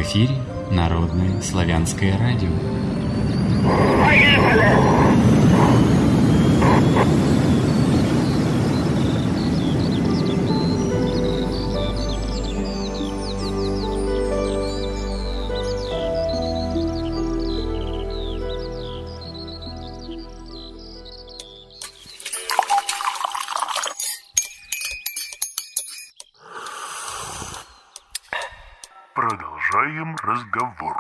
эфире Народное славянское радио. Продолжаем разговор.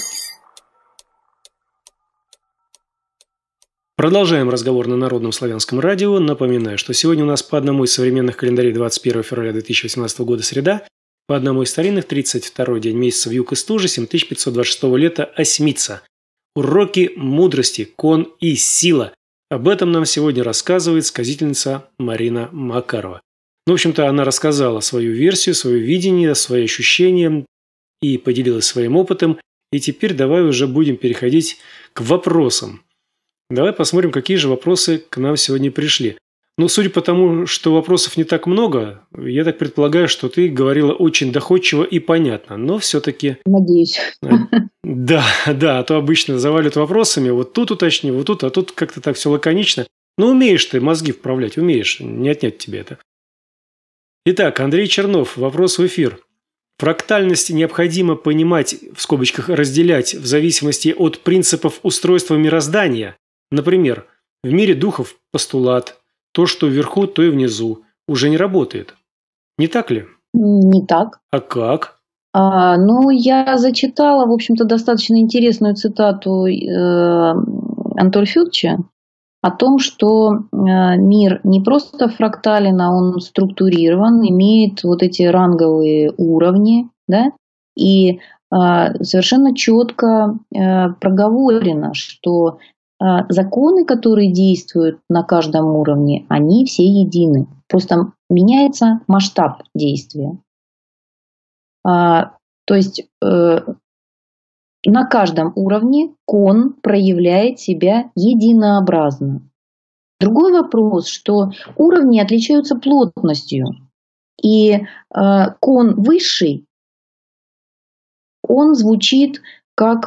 Продолжаем разговор на Народном славянском радио. Напоминаю, что сегодня у нас по одному из современных календарей 21 февраля 2018 года среда, по одному из старинных 32-й день месяца вьюг и стужи 7526 лета осьмица. Уроки мудрости, кон и сила. Об этом нам сегодня рассказывает сказительница Марина Макарова. Ну, в общем-то, она рассказала свою версию, свое видение, свои ощущения и поделилась своим опытом. И теперь давай уже будем переходить к вопросам. Давай посмотрим, какие же вопросы к нам сегодня пришли. Ну, судя по тому, что вопросов не так много, я так предполагаю, что ты говорила очень доходчиво и понятно, но все-таки... Надеюсь. Да, а то обычно завалят вопросами, вот тут уточни, вот тут, а тут как-то так все лаконично. Но умеешь ты мозги вправлять, умеешь, не отнять тебе это. Итак, Андрей Чернов, вопрос в эфир. Фрактальность необходимо понимать, в скобочках разделять, в зависимости от принципов устройства мироздания. Например, в мире духов постулат «то, что вверху, то и внизу» уже не работает. Не так ли? Не так. А как? Я зачитала, в общем-то, достаточно интересную цитату Анатолия Федоровича о том, что мир не просто фрактален, а он структурирован, имеет вот эти ранговые уровни, да, и совершенно четко проговорено, что законы, которые действуют на каждом уровне, они все едины. Просто меняется масштаб действия. То есть на каждом уровне кон проявляет себя единообразно. Другой вопрос, что уровни отличаются плотностью. И кон высший, он звучит как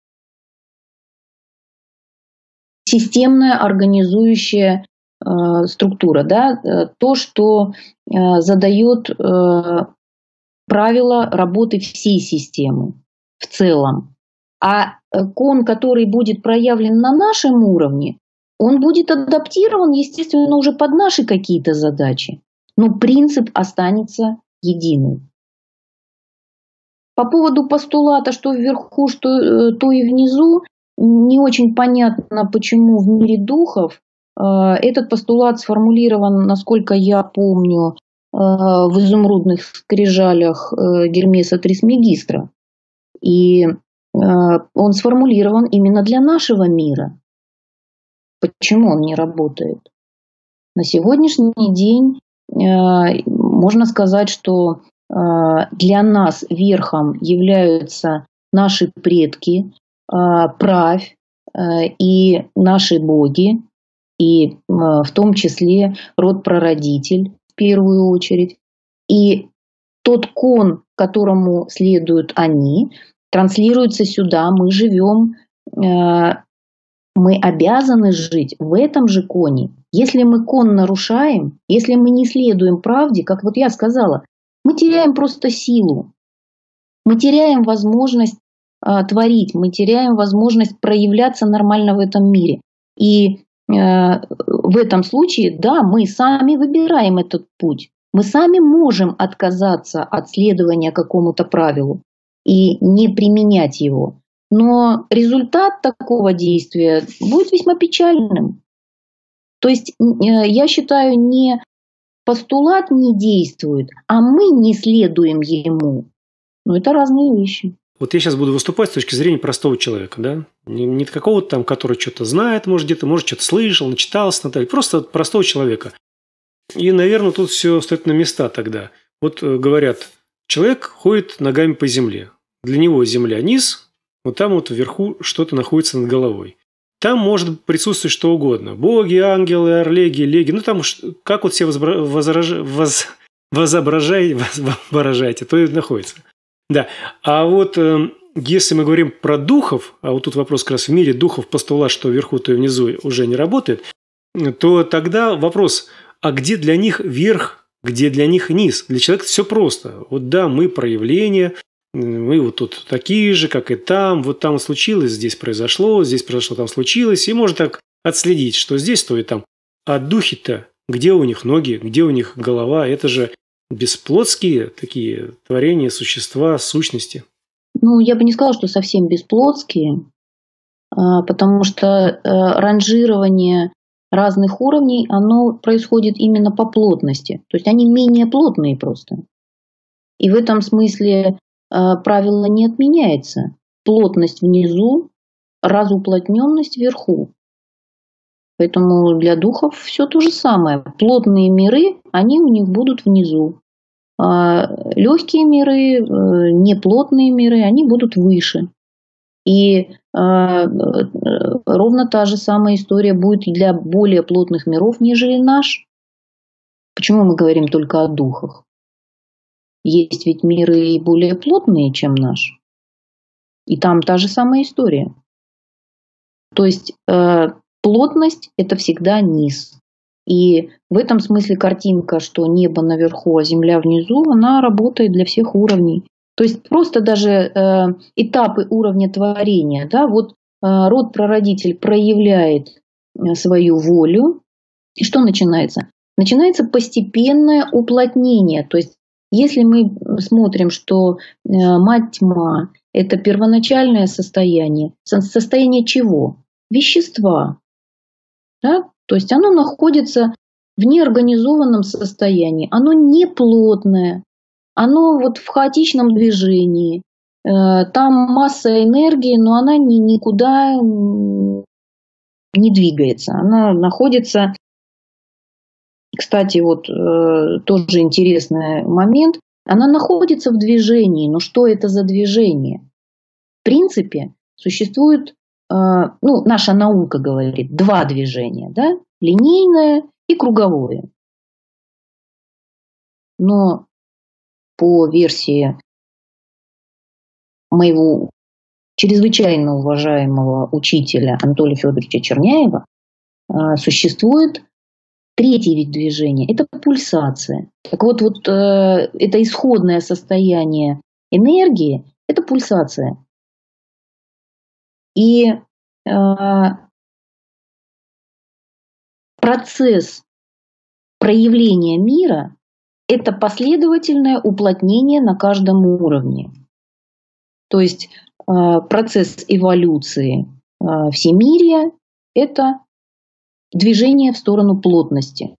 системная организующая структура, да? То, что задает правила работы всей системы в целом. А кон, который будет проявлен на нашем уровне, он будет адаптирован, естественно, уже под наши какие-то задачи. Но принцип останется единым. По поводу постулата, что вверху, что то и внизу, не очень понятно, почему в мире духов этот постулат сформулирован, насколько я помню, в изумрудных скрижалях Гермеса Трисмегистра. И он сформулирован именно для нашего мира. Почему он не работает? На сегодняшний день можно сказать, что для нас верхом являются наши предки, правь и наши боги, и в том числе род-прародитель в первую очередь. И тот кон, которому следуют они, транслируется сюда, мы живем, мы обязаны жить в этом же коне. Если мы кон нарушаем, если мы не следуем правде, как вот я сказала, мы теряем просто силу, мы теряем возможность творить, мы теряем возможность проявляться нормально в этом мире. И в этом случае, да, мы сами выбираем этот путь. Мы сами можем отказаться от следования какому-то правилу и не применять его. Но результат такого действия будет весьма печальным. То есть, я считаю, не постулат не действует, а мы не следуем ему. Но это разные вещи. Вот я сейчас буду выступать с точки зрения простого человека, да? Не какого-то там, который что-то знает, может, где-то, может, что-то слышал, начитался, Наталья. Просто простого человека. И, наверное, тут все стоит на места тогда. Вот говорят, человек ходит ногами по земле. Для него земля низ, вот там вот вверху что-то находится над головой. Там может присутствовать что угодно. Боги, ангелы, орлеги, леги. Ну, там как вот все воображаете, то и находится. Да. А вот если мы говорим про духов, а вот тут вопрос как раз в мире духов постулат, что вверху, то и внизу уже не работает, то тогда вопрос, а где для них верх, где для них низ? Для человека все просто. Вот да, мы проявления, мы вот тут такие же, как и там, вот там случилось, здесь произошло, там случилось, и можно так отследить, что здесь, то и там. А духи-то, где у них ноги, где у них голова? Это же бесплотские такие творения, существа, сущности. Ну, я бы не сказала, что совсем бесплотские, потому что ранжирование разных уровней, оно происходит именно по плотности. То есть они менее плотные просто. И в этом смысле правило не отменяется. Плотность внизу, разуплотненность вверху. Поэтому для духов все то же самое. Плотные миры, они у них будут внизу. Легкие миры, неплотные миры, они будут выше. И ровно та же самая история будет и для более плотных миров, нежели наш. Почему мы говорим только о духах? Есть ведь миры и более плотные, чем наш. И там та же самая история. То есть плотность – это всегда низ. И в этом смысле картинка, что небо наверху, а земля внизу, она работает для всех уровней. То есть просто даже этапы уровня творения. Да, вот род-прародитель проявляет свою волю. И что начинается? Начинается постепенное уплотнение. То есть если мы смотрим, что мать-тьма – это первоначальное состояние. Состояние чего? Вещества. Да? То есть оно находится в неорганизованном состоянии. Оно не плотное. Оно вот в хаотичном движении. Там масса энергии, но она никуда не двигается. Она находится... Кстати, вот тоже интересный момент. Она находится в движении, но что это за движение? В принципе, существует, наша наука говорит, два движения, да? Линейное и круговое. Но по версии моего чрезвычайно уважаемого учителя Анатолия Федоровича Черняева существует третий вид движения – это пульсация. Так вот, это исходное состояние энергии – это пульсация. И процесс проявления мира – это последовательное уплотнение на каждом уровне. То есть процесс эволюции всемирия – это движение в сторону плотности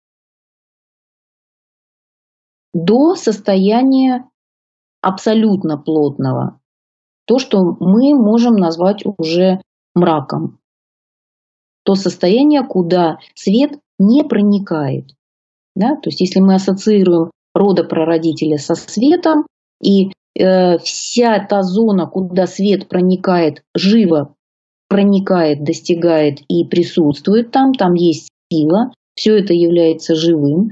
до состояния абсолютно плотного. То, что мы можем назвать уже мраком. То состояние, куда свет не проникает. Да? То есть если мы ассоциируем родопрородителя со светом, и вся та зона, куда свет проникает, живо проникает, достигает и присутствует там есть сила, все это является живым.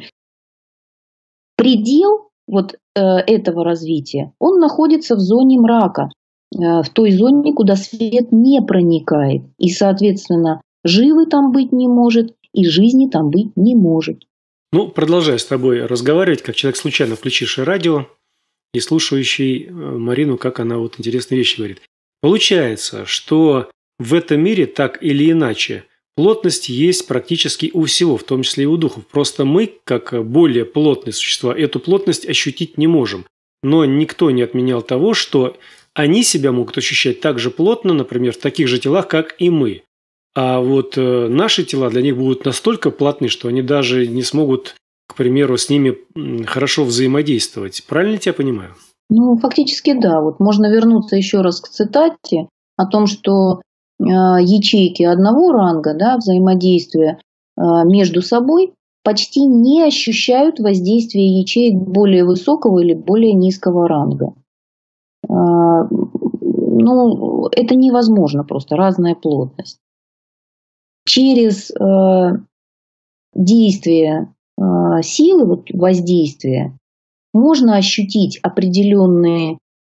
Предел этого развития, он находится в зоне мрака, в той зоне, куда свет не проникает. И, соответственно, живы там быть не может, и жизни там быть не может. Продолжаю с тобой разговаривать, как человек, случайно включивший радио и слушающий Марину, как она интересные вещи говорит. Получается, что в этом мире так или иначе плотность есть практически у всего, в том числе и у духов. Просто мы, как более плотные существа, эту плотность ощутить не можем. Но никто не отменял того, что они себя могут ощущать так же плотно, например, в таких же телах, как и мы. А наши тела для них будут настолько плотны, что они даже не смогут, к примеру, с ними хорошо взаимодействовать. Правильно я тебя понимаю? Фактически да. Можно вернуться еще раз к цитате о том, что ячейки одного ранга, да, взаимодействия между собой почти не ощущают воздействия ячеек более высокого или более низкого ранга. Это невозможно, просто разная плотность. Через действие силы, воздействия, можно ощутить определенные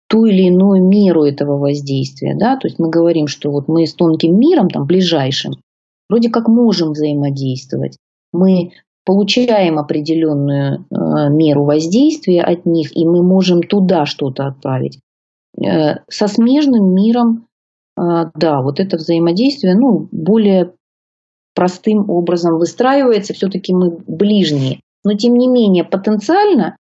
ту или иную меру этого воздействия. Да? То есть мы говорим, что вот мы с тонким миром, там, ближайшим, вроде как можем взаимодействовать. Мы получаем определенную меру воздействия от них, и мы можем туда что-то отправить. Со смежным миром, да, вот это взаимодействие, более простым образом выстраивается, все-таки мы ближние. Но тем не менее потенциально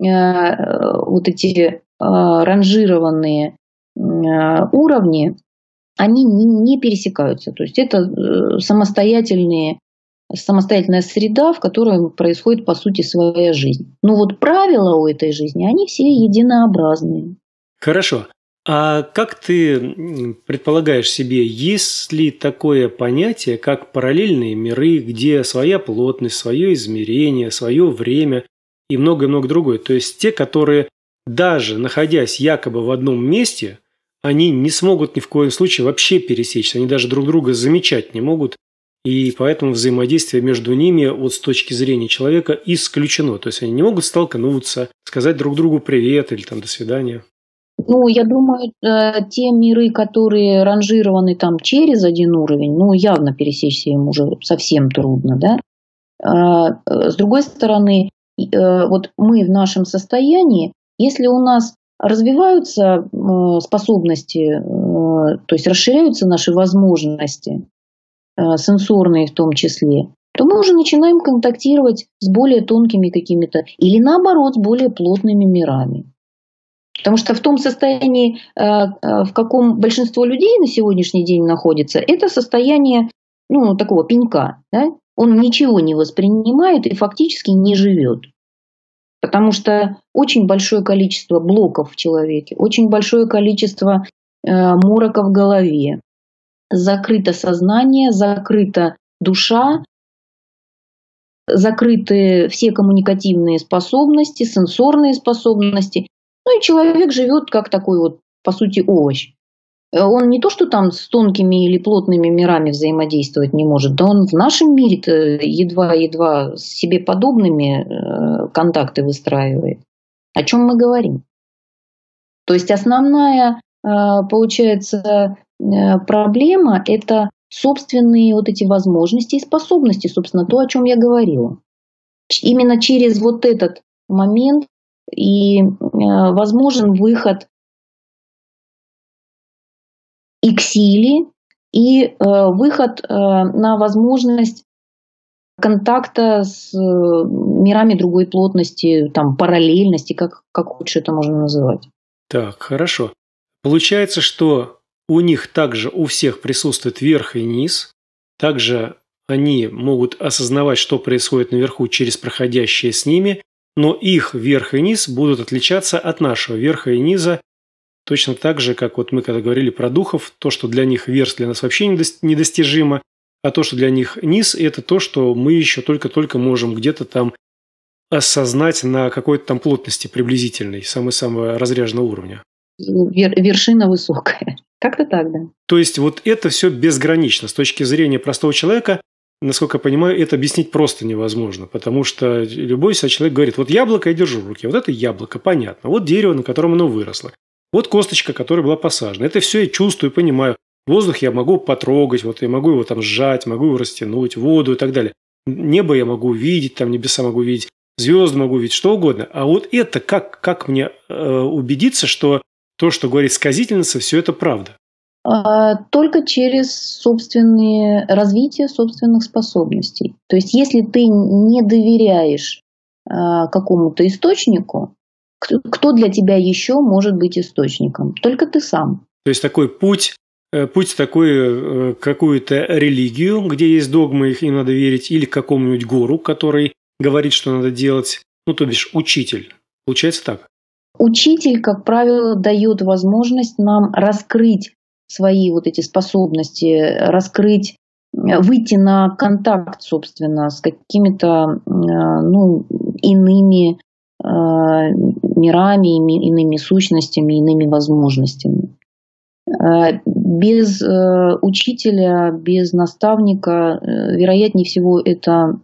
вот эти ранжированные уровни, они не пересекаются. То есть это самостоятельная среда, в которой происходит, по сути, своя жизнь. Но вот правила у этой жизни, они все единообразные. Хорошо. А как ты предполагаешь себе, есть ли такое понятие, как параллельные миры, где своя плотность, свое измерение, свое время и многое-многое другое? То есть те, которые, даже находясь якобы в одном месте, они не смогут ни в коем случае вообще пересечься, они даже друг друга замечать не могут, и поэтому взаимодействие между ними вот с точки зрения человека исключено. То есть они не могут столкнуться, сказать друг другу привет или там до свидания. Я думаю, те миры, которые ранжированы там через один уровень, явно пересечься им уже совсем трудно, да. С другой стороны, вот мы в нашем состоянии, если у нас развиваются способности, то есть расширяются наши возможности, сенсорные в том числе, то мы уже начинаем контактировать с более тонкими какими-то, или наоборот, с более плотными мирами. Потому что в том состоянии, в каком большинство людей на сегодняшний день находится, это состояние такого пенька. Да? Он ничего не воспринимает и фактически не живет. Потому что очень большое количество блоков в человеке, очень большое количество морока в голове. Закрыто сознание, закрыта душа, закрыты все коммуникативные способности, сенсорные способности. И человек живет как такой вот, по сути, овощ. Он не то, что там с тонкими или плотными мирами взаимодействовать не может, да он в нашем мире-то едва-едва с себе подобными контакты выстраивает. О чем мы говорим? То есть основная, получается, проблема – это собственные вот эти возможности и способности, собственно, то, о чем я говорила. Именно через вот этот момент и возможен выход и к силе, и выход на возможность контакта с мирами другой плотности, там, параллельности, как лучше это можно называть. Так, хорошо. Получается, что у них также у всех присутствует верх и низ, также они могут осознавать, что происходит наверху через проходящее с ними, но их верх и низ будут отличаться от нашего верха и низа точно так же, как вот мы когда говорили про духов, то, что для них верх для нас вообще недостижимо, а то, что для них низ, это то, что мы еще только-только можем где-то там осознать на какой-то там плотности приблизительной, самого разряженного уровня. Вершина высокая. Как-то так, да. То есть вот это все безгранично. С точки зрения простого человека, насколько я понимаю, это объяснить просто невозможно, потому что любой человек говорит, вот яблоко я держу в руке, вот это яблоко, понятно, вот дерево, на котором оно выросло, вот косточка, которая была посажена, это все я чувствую, понимаю, воздух я могу потрогать, вот я могу его там сжать, могу его растянуть, воду и так далее, небо я могу видеть, там небеса могу видеть, звезды могу видеть, что угодно, а вот это как мне убедиться, что то, что говорит сказительница, все это правда? Только через развитие собственных способностей. То есть, если ты не доверяешь какому-то источнику, кто для тебя еще может быть источником? Только ты сам. То есть, такой путь такой, какую-то религию, где есть догмы, их им надо верить, или к какому-нибудь гуру, который говорит, что надо делать, то бишь учитель. Получается так? Учитель, как правило, дает возможность нам раскрыть свои вот эти способности, выйти на контакт, собственно, с какими-то иными мирами, иными сущностями, иными возможностями. Без учителя, без наставника, вероятнее всего, это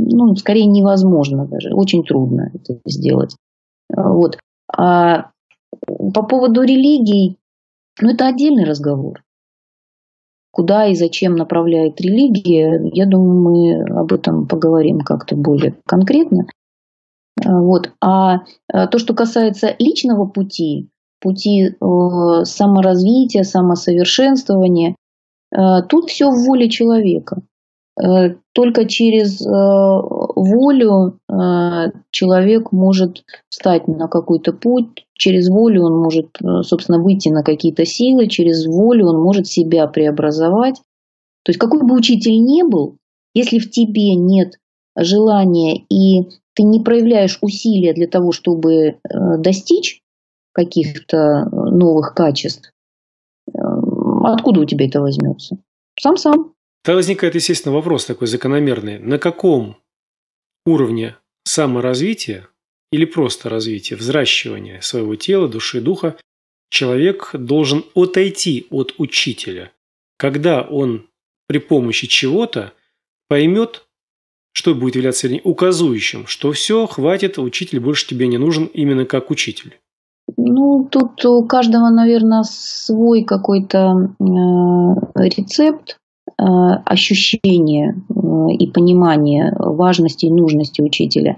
скорее невозможно даже, очень трудно это сделать. Вот. По поводу религий, это отдельный разговор. Куда и зачем направляет религия, я думаю, мы об этом поговорим как-то более конкретно. Вот. А то, что касается личного пути саморазвития, самосовершенствования, тут все в воле человека. Только через волю человек может встать на какой-то путь, через волю он может, собственно, выйти на какие-то силы, через волю он может себя преобразовать. То есть какой бы учитель ни был, если в тебе нет желания и ты не проявляешь усилия для того, чтобы достичь каких-то новых качеств, откуда у тебя это возьмется? Сам. Тогда возникает, естественно, вопрос такой закономерный. На каком уровне саморазвития или просто развития, взращивания своего тела, души, духа человек должен отойти от учителя, когда он при помощи чего-то поймет, что будет являться указующим, что все, хватит, учитель больше тебе не нужен именно как учитель? Тут у каждого, наверное, свой какой-то рецепт, ощущение и понимание важности и нужности учителя.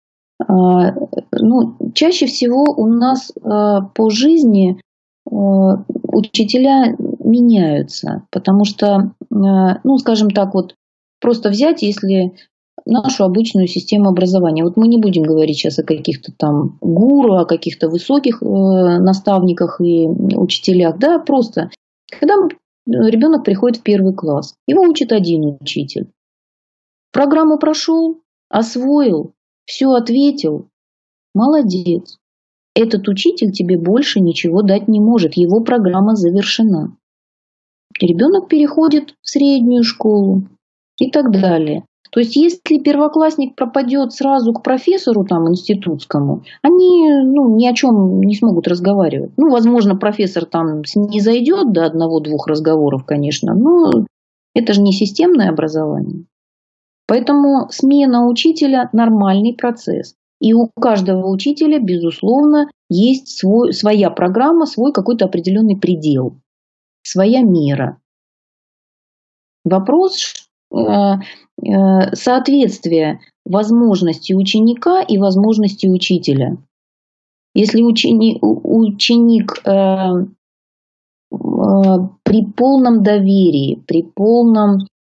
Чаще всего у нас по жизни учителя меняются, потому что, скажем так, вот просто взять, если нашу обычную систему образования. Вот мы не будем говорить сейчас о каких-то там гуру, о каких-то высоких наставниках и учителях, да, просто когда ребенок приходит в 1 класс, его учит один учитель. Программу прошел, освоил, все ответил, молодец. Этот учитель тебе больше ничего дать не может, его программа завершена. Ребенок переходит в среднюю школу и так далее. То есть, если первоклассник пропадет сразу к профессору там, институтскому, они ни о чем не смогут разговаривать. Возможно, профессор там не зайдет до 1-2 разговоров, конечно, но это же не системное образование. Поэтому смена учителя – нормальный процесс. И у каждого учителя, безусловно, есть своя программа, свой какой-то определенный предел, своя мера. Вопрос соответствия возможностей ученика и возможностей учителя. Если ученик при полном доверии, при полном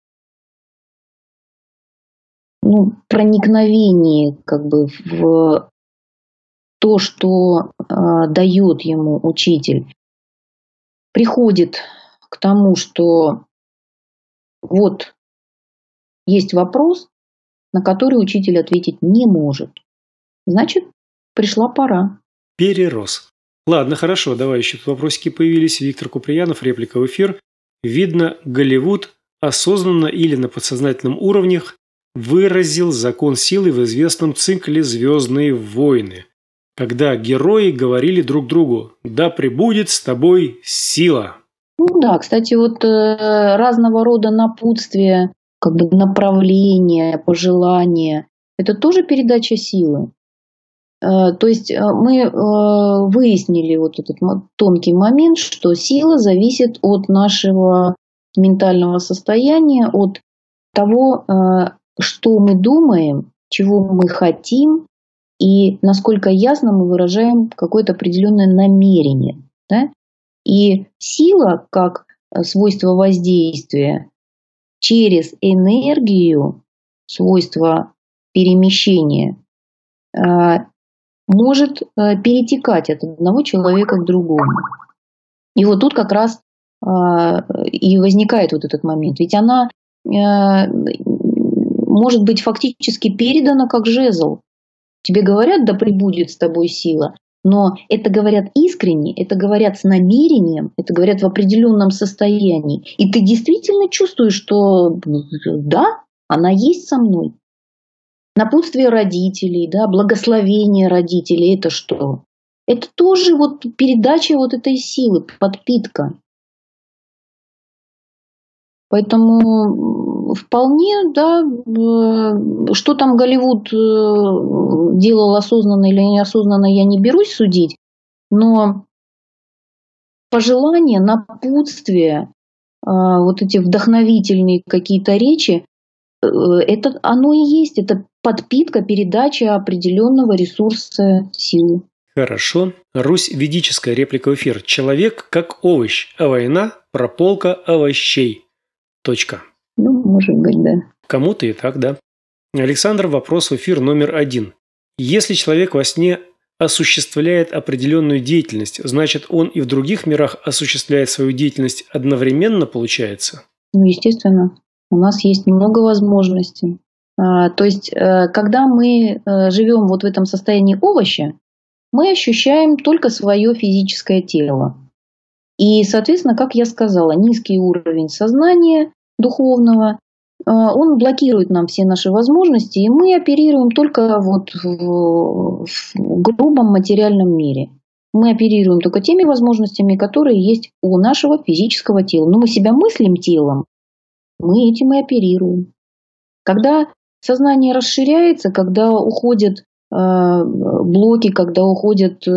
проникновении в то, что дает ему учитель, приходит к тому, что вот есть вопрос, на который учитель ответить не может, значит, пришла пора. Перерос. Ладно, хорошо, давай еще тут вопросики появились. Виктор Куприянов, реплика в эфир. Видно, Голливуд осознанно или на подсознательном уровнях выразил закон силы в известном цикле «Звездные войны», когда герои говорили друг другу «Да пребудет с тобой сила». Да, кстати, вот разного рода напутствия, направления, пожелания – это тоже передача силы. То есть мы выяснили вот этот тонкий момент, что сила зависит от нашего ментального состояния, от того, что мы думаем, чего мы хотим и насколько ясно мы выражаем какое-то определенное намерение. Да? И сила, как свойство воздействия, через энергию, свойство перемещения, может перетекать от одного человека к другому. И вот тут как раз и возникает вот этот момент. Ведь она может быть фактически передана как жезл. Тебе говорят, да пребудет с тобой сила, но это говорят искренне, это говорят с намерением, это говорят в определенном состоянии. И ты действительно чувствуешь, что да, она есть со мной. Напутствие родителей, да, благословение родителей – это что? Это тоже вот передача вот этой силы, подпитка. Поэтому вполне, да, что там Голливуд делал осознанно или неосознанно, я не берусь судить. Но пожелания, напутствия, вот эти вдохновительные какие-то речи, это оно и есть, это подпитка, передача определенного ресурса силы. Хорошо. Русь ведическая, реплика в эфир. Человек как овощ, а война прополка овощей. Точка. Ну, может быть, да. Кому-то и так, да. Александр, вопрос в эфир номер 1. Если человек во сне осуществляет определенную деятельность, значит, он и в других мирах осуществляет свою деятельность одновременно, получается? Ну, естественно. У нас есть много возможностей. То есть, когда мы живем вот в этом состоянии овоща, мы ощущаем только свое физическое тело. И, соответственно, как я сказала, низкий уровень сознания духовного, он блокирует нам все наши возможности, и мы оперируем только вот в грубом материальном мире. Мы оперируем только теми возможностями, которые есть у нашего физического тела. Но мы себя мыслим телом, мы этим и оперируем. Когда сознание расширяется, когда уходят блоки, когда уходят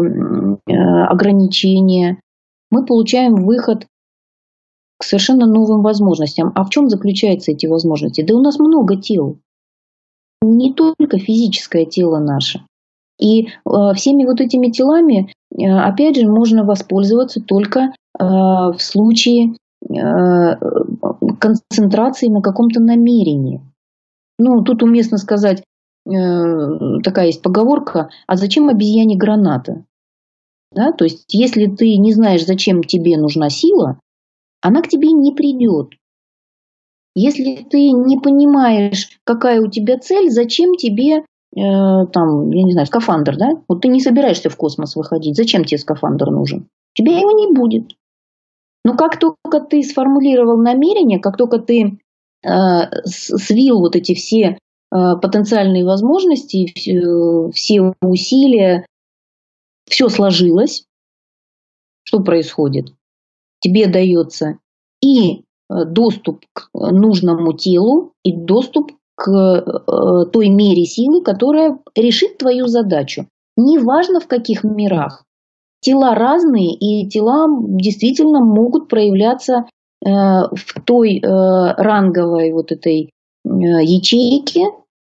ограничения, мы получаем выход к совершенно новым возможностям. А в чем заключаются эти возможности? Да у нас много тел. Не только физическое тело наше. И всеми вот этими телами, опять же, можно воспользоваться только в случае концентрации на каком-то намерении. Ну, тут уместно сказать, такая есть поговорка, а зачем обезьяне граната? Да? То есть, если ты не знаешь, зачем тебе нужна сила, она к тебе не придет. Если ты не понимаешь, какая у тебя цель, зачем тебе, там, я не знаю, скафандр, да? Вот ты не собираешься в космос выходить, зачем тебе скафандр нужен? У тебя его не будет. Но как только ты сформулировал намерение, как только ты свил вот эти все потенциальные возможности, все усилия, все сложилось, что происходит? Тебе дается и доступ к нужному телу, и доступ к той мере силы, которая решит твою задачу. Неважно в каких мирах. Тела разные, и тела действительно могут проявляться в той ранговой вот этой ячейке,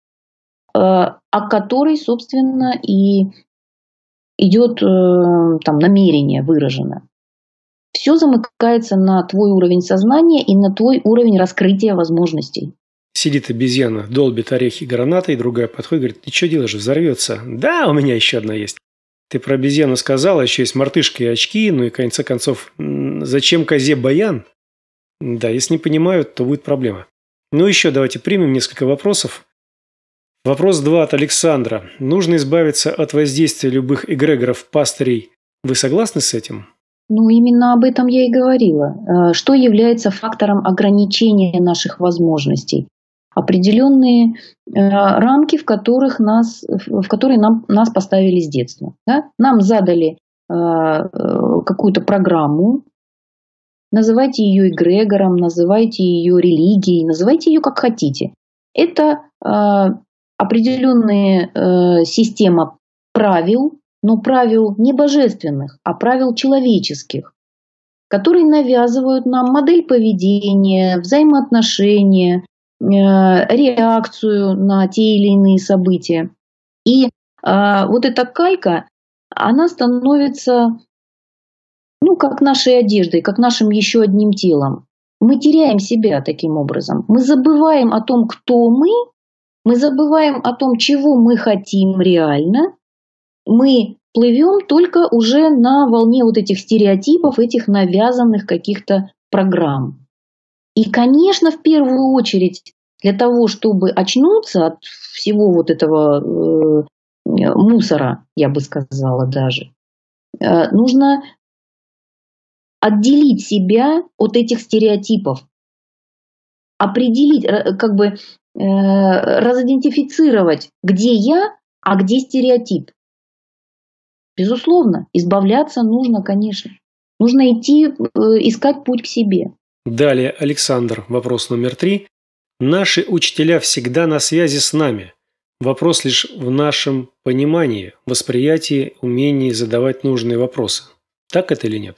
о которой, собственно, и идет там намерение выражено. Все замыкается на твой уровень сознания и на твой уровень раскрытия возможностей. Сидит обезьяна, долбит орехи гранатой, другая подходит, говорит, ты что делаешь, взорвется? Да, у меня еще одна есть. Ты про обезьяну сказала, еще есть мартышка и очки, ну и в конце концов, зачем козе баян? Да, если не понимают, то будет проблема. Ну еще давайте примем несколько вопросов. Вопрос 2 от Александра. Нужно избавиться от воздействия любых эгрегоров, пастырей. Вы согласны с этим? Ну, именно об этом я и говорила. Что является фактором ограничения наших возможностей? Определенные рамки, в которые нас поставили с детства. Да? Нам задали какую-то программу, называйте ее эгрегором, называйте ее религией, называйте ее как хотите. Это определенная система правил, но правил не божественных, а правил человеческих, которые навязывают нам модель поведения, взаимоотношения, реакцию на те или иные события. И вот эта калька, она становится, ну, как нашей одеждой, как нашим еще одним телом. Мы теряем себя таким образом. Мы забываем о том, кто мы забываем о том, чего мы хотим реально. Мы плывем только уже на волне вот этих стереотипов, этих навязанных каких-то программ. И, конечно, в первую очередь, для того, чтобы очнуться от всего вот этого мусора, я бы сказала даже, нужно отделить себя от этих стереотипов, определить, как бы разидентифицировать, где я, а где стереотип. Безусловно, избавляться нужно, конечно. Нужно идти, искать путь к себе. Далее, Александр, вопрос номер 3. Наши учителя всегда на связи с нами. Вопрос лишь в нашем понимании, восприятии, умении задавать нужные вопросы. Так это или нет?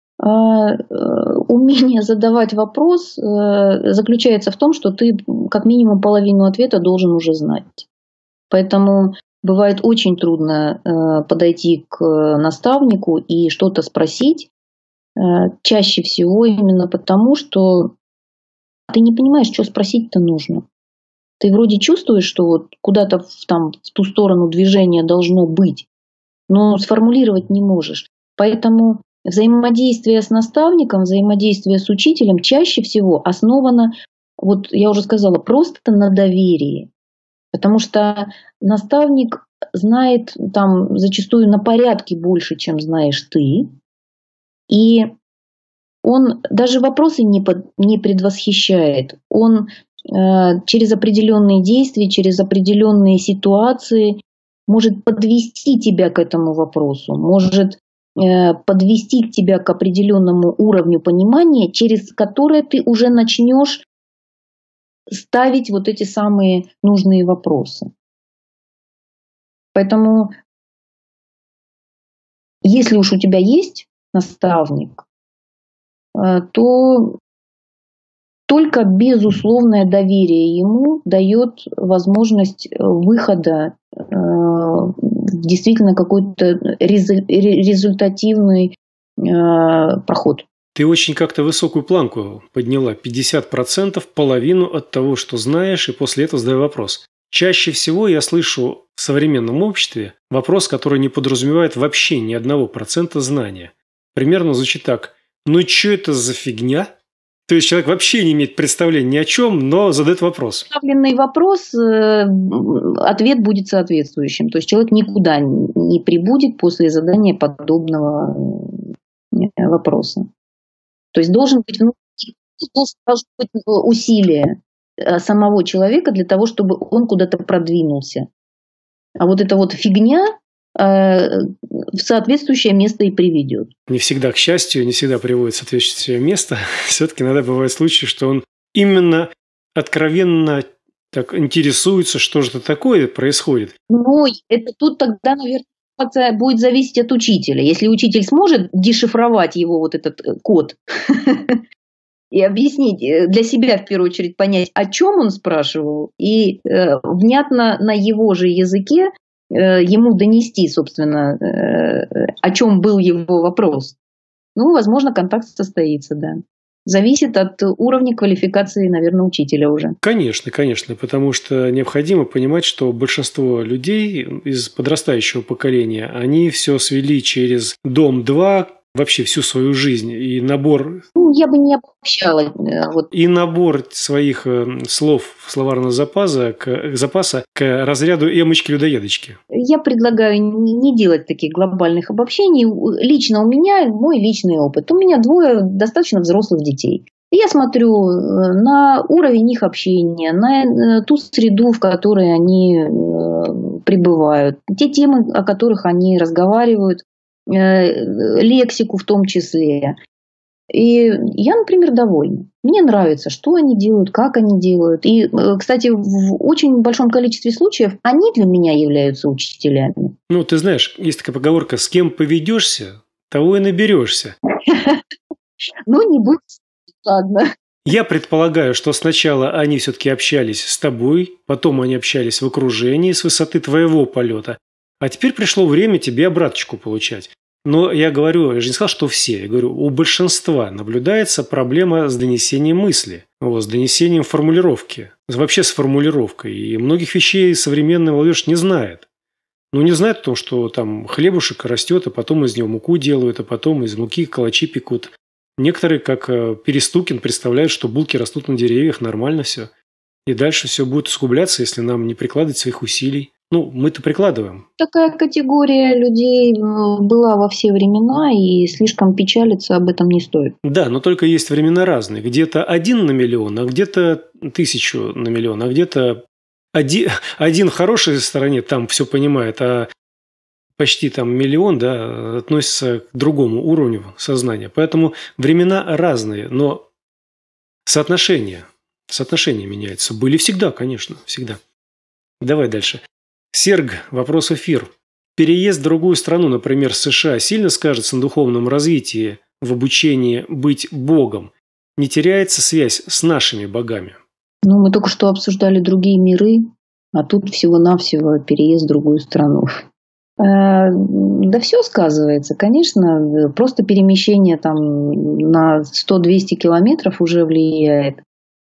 Умение задавать вопрос заключается в том, что ты как минимум половину ответа должен уже знать. Поэтому бывает очень трудно подойти к наставнику и что-то спросить. Чаще всего именно потому, что ты не понимаешь, что спросить-то нужно. Ты вроде чувствуешь, что вот куда-то в ту сторону движения должно быть, но сформулировать не можешь. Поэтому взаимодействие с наставником, взаимодействие с учителем чаще всего основано, вот я уже сказала, просто на доверии. Потому что наставник знает там зачастую на порядке больше, чем знаешь ты. И он даже вопросы не предвосхищает. Он через определенные действия, через определенные ситуации может подвести тебя к этому вопросу, может подвести тебя к определенному уровню понимания, через которое ты уже начнешь ставить вот эти самые нужные вопросы. Поэтому, если уж у тебя есть наставник, то только безусловное доверие ему дает возможность выхода в действительно какой-то результативный проход. Ты очень как-то высокую планку подняла. 50%, половину от того, что знаешь, и после этого задаю вопрос. Чаще всего я слышу в современном обществе вопрос, который не подразумевает вообще ни 1% знания. Примерно звучит так. Ну что это за фигня? То есть человек вообще не имеет представления ни о чем, но задает вопрос. Поставленный вопрос, ответ будет соответствующим. То есть человек никуда не прибудет после задания подобного вопроса. То есть должно быть усилие самого человека для того, чтобы он куда-то продвинулся. А вот эта вот фигня в соответствующее место и приведет. Не всегда, к счастью, не всегда приводит в соответствующее место. Все-таки иногда бывают случаи, что он именно откровенно так интересуется, что же это такое происходит. Ну, это тут тогда, наверное, будет зависеть от учителя. Если учитель сможет дешифровать его вот этот код и объяснить для себя, в первую очередь, понять, о чем он спрашивал, и внятно на его же языке ему донести, собственно, о чем был его вопрос. Ну, возможно, контакт состоится, да. Зависит от уровня квалификации, наверное, учителя уже. Конечно, конечно, потому что необходимо понимать, что большинство людей из подрастающего поколения, они все свели через Дом-2, вообще всю свою жизнь, и набор... Ну, я бы не обобщала. И набор своих слов словарного запаса к разряду эмочки-людоедочки. Я предлагаю не делать таких глобальных обобщений. Лично у меня мой личный опыт. У меня 2 достаточно взрослых детей. И я смотрю на уровень их общения, на ту среду, в которой они пребывают, те темы, о которых они разговаривают, лексику в том числе. И я, например, довольна. Мне нравится, что они делают, как они делают. И, кстати, в очень большом количестве случаев они для меня являются учителями. Ну, ты знаешь, есть такая поговорка: с кем поведешься, того и наберешься. Ну, не будь, ладно. Я предполагаю, что сначала они все-таки общались с тобой, потом они общались в окружении с высоты твоего полета, а теперь пришло время тебе обраточку получать. Но я говорю, я же не сказал, что все. Я говорю, у большинства наблюдается проблема с донесением мысли, с донесением формулировки, вообще с формулировкой. И многих вещей современная молодежь не знает. Ну, не знает о том, что там хлебушек растет, а потом из него муку делают, а потом из муки калачи пекут. Некоторые, как Перестукин, представляют, что булки растут на деревьях, нормально все. И дальше все будет усугубляться, если нам не прикладывать своих усилий. Ну, мы-то прикладываем. Такая категория людей была во все времена, и слишком печалиться об этом не стоит. Да, но только есть времена разные. Где-то 1 на миллион, а где-то 1000 на миллион, а где-то один в хорошей стороне там все понимает, а почти там миллион, да, относится к другому уровню сознания. Поэтому времена разные, но соотношения меняются. Были всегда, конечно, всегда. Давай дальше. Серг, вопрос эфир. Переезд в другую страну, например, США, сильно скажется на духовном развитии в обучении быть Богом? Не теряется связь с нашими богами? Ну, мы только что обсуждали другие миры, а тут всего-навсего переезд в другую страну. Да все сказывается, конечно, просто перемещение там на 100-200 километров уже влияет.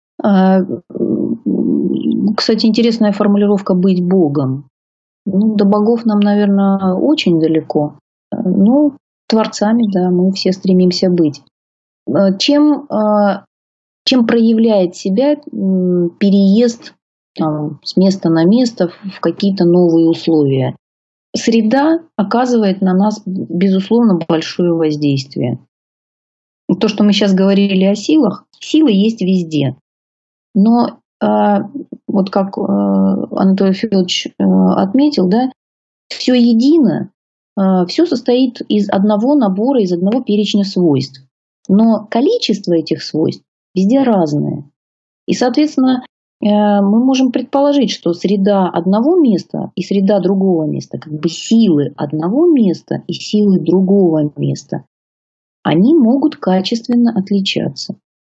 Кстати, интересная формулировка «быть Богом». Ну, до богов нам, наверное, очень далеко. Ну, творцами, да, мы все стремимся быть. Чем проявляет себя переезд там, с места на место в какие-то новые условия? Среда оказывает на нас, безусловно, большое воздействие. То, что мы сейчас говорили о силах, силы есть везде. Но вот как Анатолий Федорович отметил, да, все едино, все состоит из одного набора, из одного перечня свойств. Но количество этих свойств везде разное. И, соответственно, мы можем предположить, что среда одного места и среда другого места, как бы силы одного места и силы другого места, они могут качественно отличаться.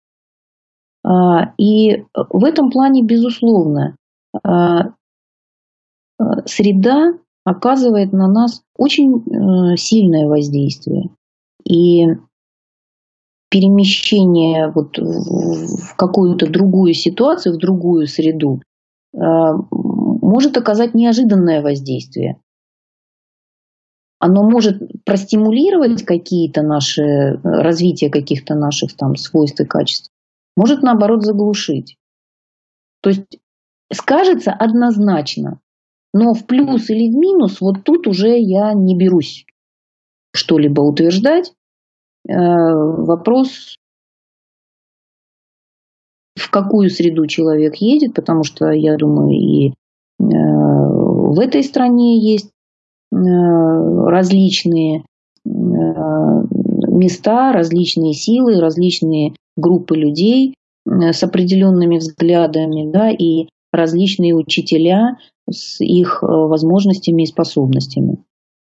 И в этом плане, безусловно, среда оказывает на нас очень сильное воздействие. И перемещение вот в какую-то другую ситуацию, в другую среду, может оказать неожиданное воздействие. Оно может простимулировать какие-то наши, развитие каких-то наших там свойств и качеств, может, наоборот, заглушить. То есть скажется однозначно, но в плюс или в минус вот тут уже я не берусь что-либо утверждать. Вопрос, в какую среду человек едет, потому что, я думаю, и в этой стране есть различные места, различные силы, различные группы людей с определенными взглядами, да, и различные учителя с их возможностями и способностями.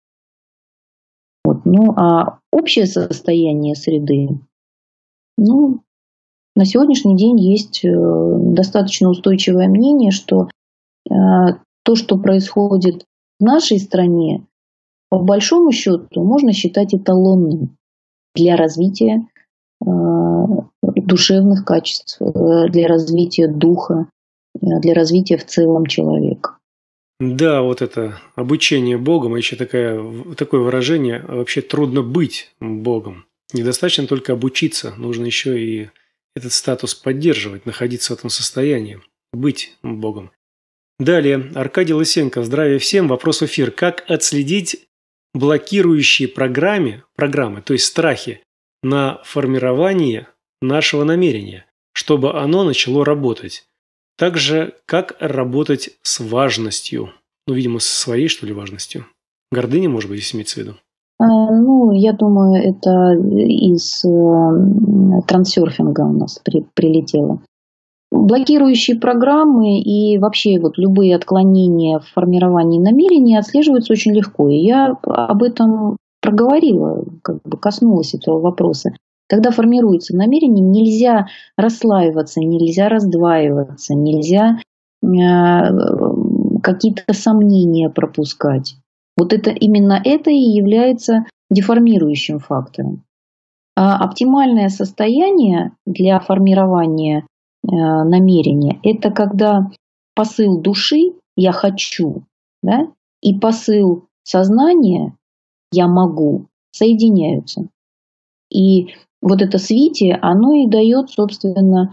Вот. Ну, а общее состояние среды, ну, на сегодняшний день есть достаточно устойчивое мнение, что то, что происходит в нашей стране, по большому счету можно считать эталонным для развития душевных качеств, для развития духа, для развития в целом человека. Да, вот это обучение Богом, а еще такое выражение, вообще трудно быть Богом. Недостаточно только обучиться, нужно еще и этот статус поддерживать, находиться в этом состоянии, быть Богом. Далее, Аркадий Лысенко, здравия всем, вопрос в эфир. Как отследить блокирующие программы, то есть страхи, на формирование нашего намерения, чтобы оно начало работать? Также, как работать с важностью? Ну, видимо, со своей, что ли, важностью. Гордыня, может быть, здесь имеется в виду? Ну, я думаю, это из трансерфинга у нас прилетело. Блокирующие программы и вообще вот любые отклонения в формировании намерений отслеживаются очень легко. И я об этом проговорила, как бы коснулась этого вопроса. Когда формируется намерение, нельзя расслаиваться, нельзя раздваиваться, нельзя какие-то сомнения пропускать. Вот именно это и является деформирующим фактором. А оптимальное состояние для формирования намерения – это когда посыл души «я хочу», да, и посыл сознания «я могу» соединяются. И вот это свитие, оно и дает, собственно,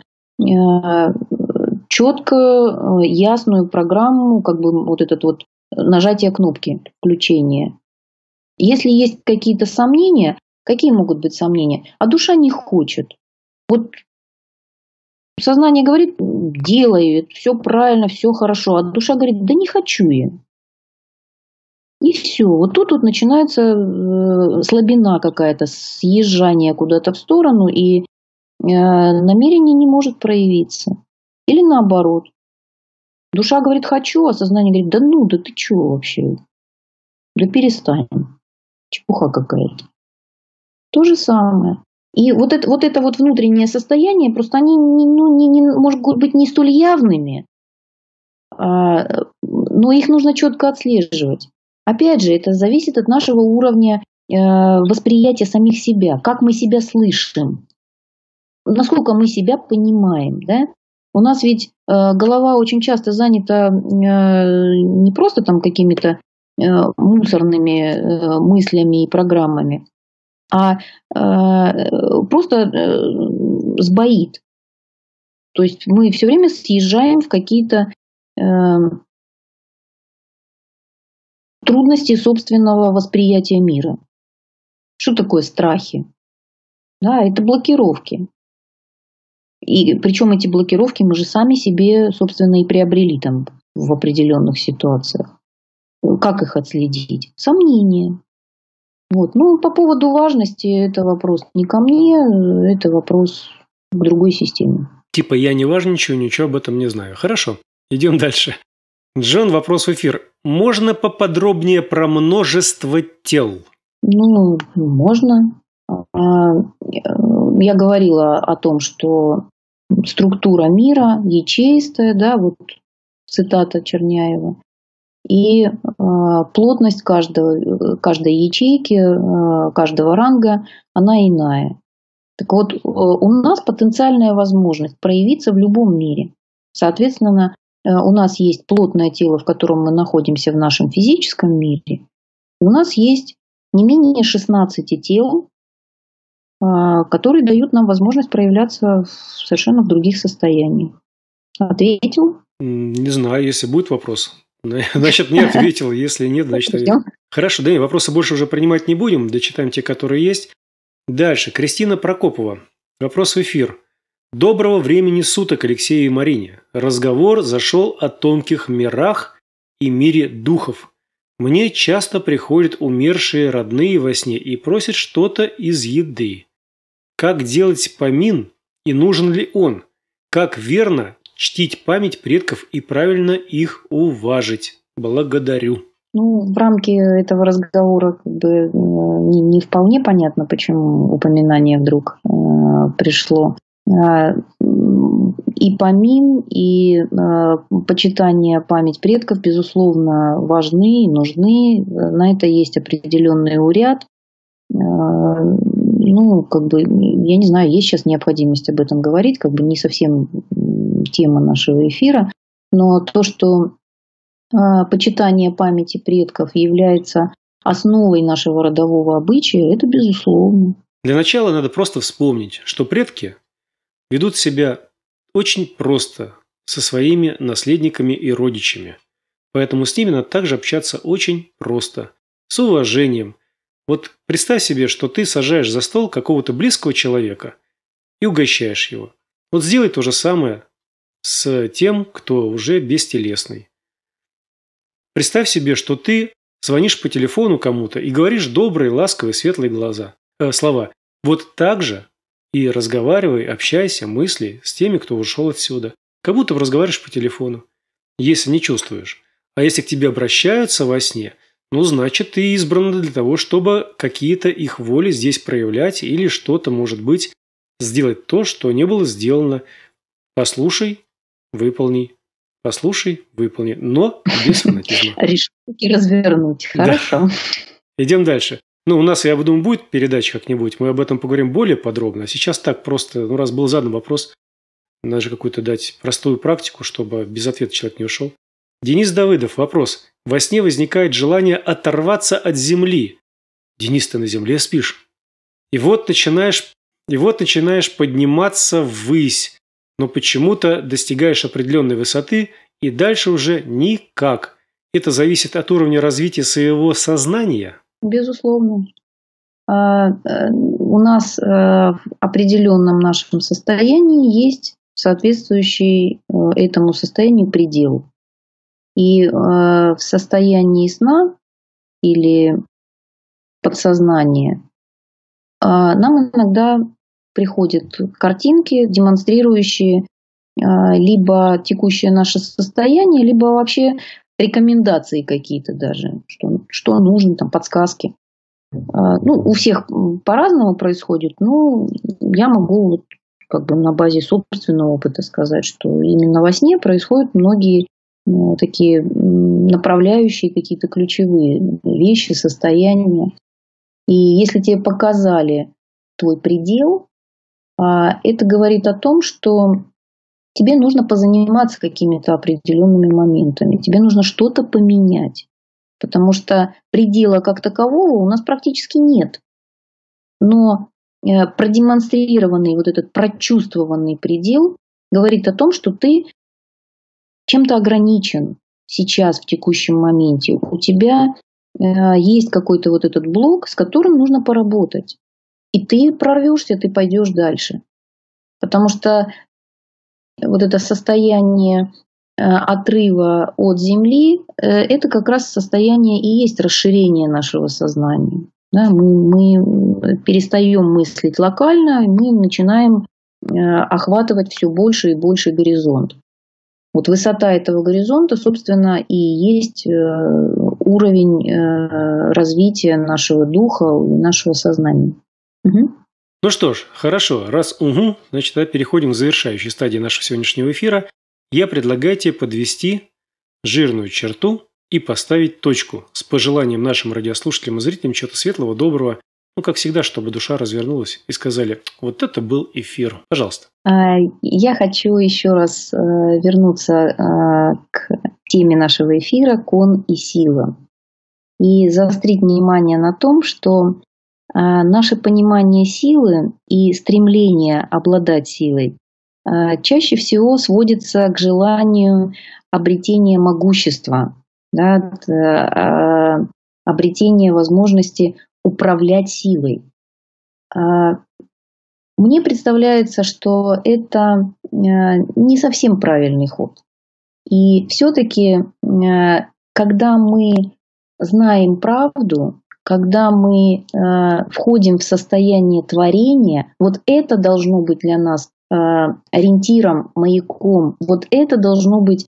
четко ясную программу, как бы вот этот вот нажатие кнопки включения. Если есть какие-то сомнения, какие могут быть сомнения? А душа не хочет. Вот сознание говорит, делай, все правильно, все хорошо, а душа говорит, да не хочу я. И все. Вот тут вот начинается слабина какая-то, съезжание куда-то в сторону, и намерение не может проявиться. Или наоборот. Душа говорит «хочу», а сознание говорит да ты чего вообще? Да перестань. Чепуха какая-то. То же самое. И вот это внутреннее состояние, просто они, может быть, не столь явными, но их нужно четко отслеживать. Опять же, это зависит от нашего уровня восприятия самих себя, как мы себя слышим, насколько мы себя понимаем. Да? У нас ведь голова очень часто занята не просто там какими-то мусорными мыслями и программами, а просто сбоит. То есть мы все время съезжаем в какие-то трудности собственного восприятия мира. Что такое страхи? Да, это блокировки. И причем эти блокировки мы же сами себе, собственно, и приобрели там в определенных ситуациях. Как их отследить? Сомнения. Вот. Ну, по поводу важности, это вопрос не ко мне, это вопрос к другой системе. Типа я не важничаю, ничего об этом не знаю. Хорошо, идем дальше. Джон, вопрос в эфир. Можно поподробнее про множество тел? Ну, можно. Я говорила о том, что структура мира ячеистая, да, вот цитата Черняева. И плотность каждой ячейки, каждого ранга, она иная. Так вот, у нас потенциальная возможность проявиться в любом мире. Соответственно, у нас есть плотное тело, в котором мы находимся в нашем физическом мире. И у нас есть не менее 16 тел, которые дают нам возможность проявляться совершенно в других состояниях. Ответил? Не знаю, если будет вопрос. Значит, не ответил. Если нет, значит, ответил. Хорошо, да, вопросы больше уже принимать не будем. Дочитаем те, которые есть. Дальше. Кристина Прокопова. Вопрос в эфир. Доброго времени суток, Алексею и Марине. Разговор зашел о тонких мирах и мире духов. Мне часто приходят умершие родные во сне и просят что-то из еды. Как делать помин и нужен ли он? Как верно чтить память предков и правильно их уважить? Благодарю. Ну, в рамки этого разговора как бы не вполне понятно, почему упоминание вдруг пришло. И помин, и почитание память предков, безусловно, важны и нужны. На это есть определенный уряд. Ну, как бы, я не знаю, есть сейчас необходимость об этом говорить, как бы не совсем тема нашего эфира. Но то, что почитание памяти предков является основой нашего родового обычая, это безусловно. Для начала надо просто вспомнить, что предки ведут себя очень просто со своими наследниками и родичами. Поэтому с ними надо также общаться очень просто, с уважением. Вот представь себе, что ты сажаешь за стол какого-то близкого человека и угощаешь его. Вот сделай то же самое с тем, кто уже бестелесный. Представь себе, что ты звонишь по телефону кому-то и говоришь добрые, ласковые, светлые слова. Вот так же и разговаривай, общайся, мысли с теми, кто ушел отсюда. Как будто бы разговариваешь по телефону, если не чувствуешь. А если к тебе обращаются во сне, ну, значит, ты избрана для того, чтобы какие-то их воли здесь проявлять или что-то, может быть, сделать то, что не было сделано. Послушай, выполни. Послушай, выполни. Но без фанатизма. Решили развернуть. Хорошо. Да. Идем дальше. Ну, у нас, я думаю, будет передача как-нибудь. Мы об этом поговорим более подробно. А сейчас так просто, ну, раз был задан вопрос, надо же какую-то дать простую практику, чтобы без ответа человек не ушел. Денис Давыдов, вопрос. Во сне возникает желание оторваться от земли. Денис, ты на земле спишь? И вот начинаешь подниматься ввысь, но почему-то достигаешь определенной высоты и дальше уже никак. Это зависит от уровня развития своего сознания? Безусловно. У нас в определенном нашем состоянии есть соответствующий этому состоянию предел. И в состоянии сна или подсознания нам иногда приходят картинки, демонстрирующие либо текущее наше состояние, либо вообще рекомендации какие-то даже, что нужно, там, подсказки. У всех по-разному происходит, но я могу на базе собственного опыта сказать, что именно во сне происходят многие такие направляющие какие-то ключевые вещи, состояния. И если тебе показали твой предел, это говорит о том, что тебе нужно позаниматься какими-то определенными моментами, тебе нужно что-то поменять, потому что предела как такового у нас практически нет. Но продемонстрированный вот этот прочувствованный предел говорит о том, что ты чем-то ограничен сейчас в текущем моменте. У тебя есть какой-то вот этот блок, с которым нужно поработать. И ты прорвешься, ты пойдешь дальше. Потому что вот это состояние отрыва от Земли, это как раз состояние и есть расширение нашего сознания. Да, мы перестаем мыслить локально, и мы начинаем охватывать все больше и больше горизонт. Вот высота этого горизонта, собственно, и есть уровень развития нашего духа, нашего сознания. Угу. Ну что ж, хорошо. Раз угу, значит, тогда переходим к завершающей стадии нашего сегодняшнего эфира. Я предлагаю тебе подвести жирную черту и поставить точку с пожеланием нашим радиослушателям и зрителям чего-то светлого, доброго, как всегда, чтобы душа развернулась и сказали: вот это был эфир. Пожалуйста. Я хочу еще раз вернуться к теме нашего эфира «Кон и сила» и заострить внимание на том, что наше понимание силы и стремление обладать силой чаще всего сводится к желанию обретения могущества, да, обретения возможности управлять силой. Мне представляется, что это не совсем правильный ход. И все-таки, когда мы знаем правду, когда мы входим в состояние творения, вот это должно быть для нас ориентиром, маяком, вот это должно быть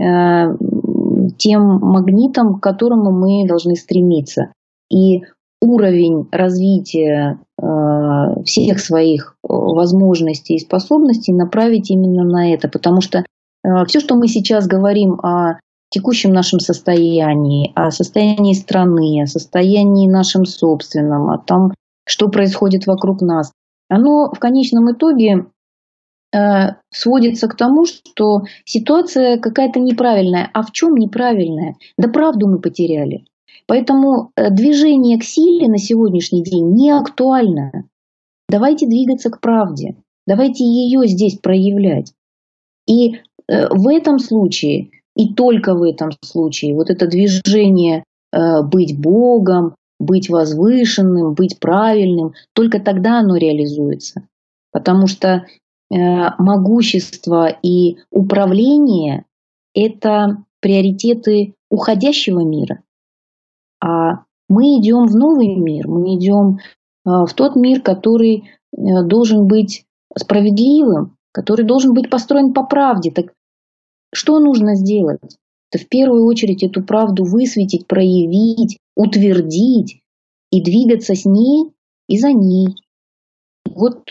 тем магнитом, к которому мы должны стремиться. И уровень развития всех своих возможностей и способностей направить именно на это. Потому что все, что мы сейчас говорим о текущем нашем состоянии, о состоянии страны, о состоянии нашем собственном, о том, что происходит вокруг нас, оно в конечном итоге сводится к тому, что ситуация какая-то неправильная. А в чем неправильная? Да правду мы потеряли. Поэтому движение к силе на сегодняшний день не актуально. Давайте двигаться к правде. Давайте ее здесь проявлять. И в этом случае, и только в этом случае, вот это движение быть Богом, быть возвышенным, быть правильным, только тогда оно реализуется. Потому что могущество и управление – это приоритеты уходящего мира. А мы идем в новый мир, мы идем в тот мир, который должен быть справедливым, который должен быть построен по правде. Так что нужно сделать? Это в первую очередь эту правду высветить, проявить, утвердить и двигаться с ней и за ней. Вот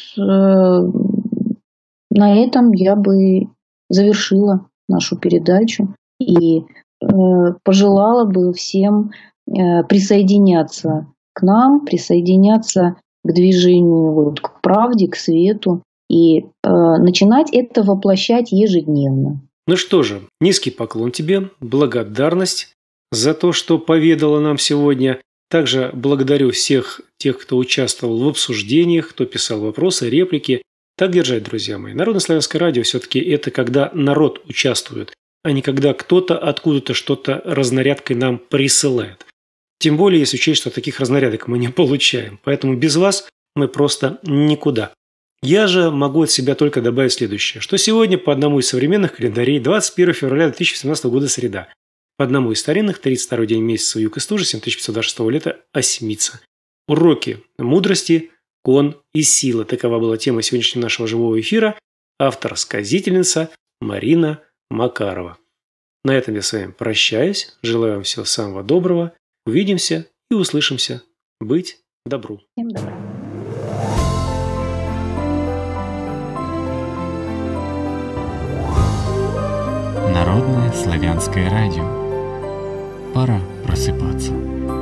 на этом я бы завершила нашу передачу и пожелала бы всем присоединяться к нам, присоединяться к движению, к правде, к свету и начинать это воплощать ежедневно. Ну что же, низкий поклон тебе, благодарность за то, что поведала нам сегодня. Также благодарю всех тех, кто участвовал в обсуждениях, кто писал вопросы, реплики. Так держать, друзья мои. Народнославянское радио все-таки это когда народ участвует, а не когда кто-то откуда-то что-то разнарядкой нам присылает. Тем более, если учесть, что таких разнарядок мы не получаем. Поэтому без вас мы просто никуда. Я же могу от себя только добавить следующее, что сегодня по одному из современных календарей 21 февраля 2017 года среда, по одному из старинных 32-й день месяца Юг и Стужа 7526 лета Осьмица. Уроки мудрости, кон и сила. Такова была тема сегодняшнего нашего живого эфира. Автор, сказительница Марина Макарова. На этом я с вами прощаюсь. Желаю вам всего самого доброго. Увидимся и услышимся. Быть добру. Всем добра. Народное славянское радио. Пора просыпаться.